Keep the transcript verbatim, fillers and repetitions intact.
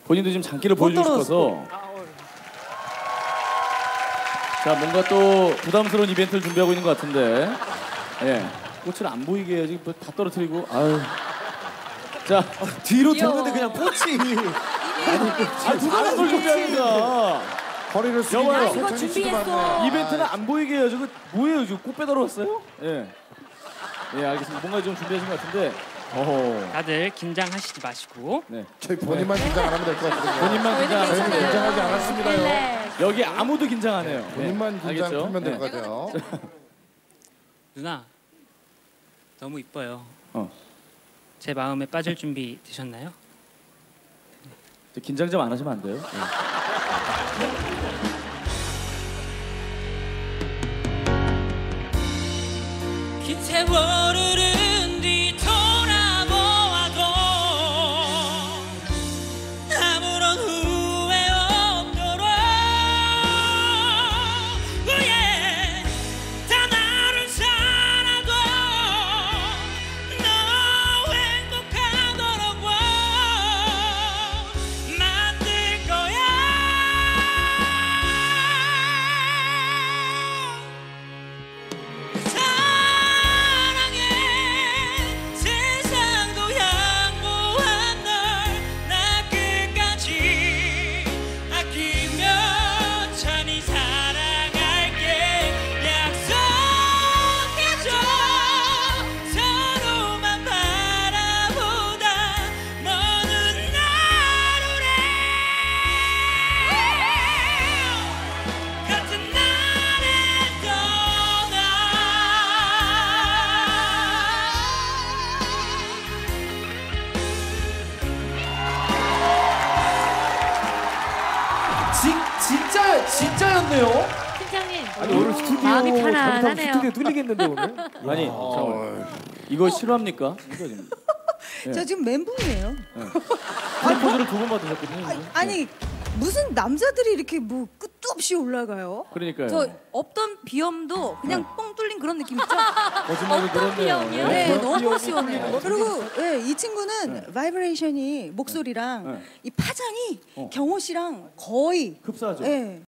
본인도 지금 장기를 보여주고 싶어서. 자, 뭔가 또 부담스러운 이벤트를 준비하고 있는 것 같은데. 예. 꽃을 안 보이게 해야지. 뭐 다 떨어뜨리고. 아유. 자, 아, 뒤로 뒀는데 그냥 꽃이. 아니, 아, 누가 걸 준비합니다. 허리를 숙이고 여봐요. 이거 준비했어. 이벤트는 안 보이게 해야죠. 그 뭐예요? 지금 꽃 빼다 왔어요? 예. 예, 알겠습니다. 뭔가 좀 준비하신 것 같은데. 어허. 다들 긴장하시지 마시고. 네. 저희 본인만 긴장 안 하면 될 것 같거든요. 본인만 긴장 안 저희는 하시면 돼요. 긴장하지 않았습니다요. 네. 여기 아무도 긴장 안 해요. 본인만 네. 긴장 알겠죠? 풀면 될 네. 것 같아요. 누나, 너무 이뻐요. 어. 제 마음에 빠질 준비 되셨나요? 긴장 좀 안 하시면 안 돼요? 네. 긴 세월을 흐른 뒤 돌아보아도 아무런 후회 없도록 yeah. 다 나를 살아도 너 행복하도록 만들 거야. 진, 진짜, 진짜였네요. 팀장님. 아니, 오늘 스튜디오 마음이 잘못하면 편안하네요. 스튜디오 뚫리겠는데 오늘? 아니, 잠깐만. 이거 싫어합니까? 이거 지금. 네. 저 지금 멘붕이에요. 프로포즈를 두 번 받으셨거든요. 아니, 아니 무슨 남자들이 이렇게 뭐 끝도 없이 올라가요? 그러니까요. 저 없던 비염도 그냥 뻥 뚫린 그런 느낌 있죠? 거짓말이 어떤 그렇네요. 비염이요? 네, 네. 너무 시원해요. 그리고 네, 이 친구는 바이브레이션이 목소리랑 네. 이 파장이 어. 경호 씨랑 거의 흡사하죠. 네.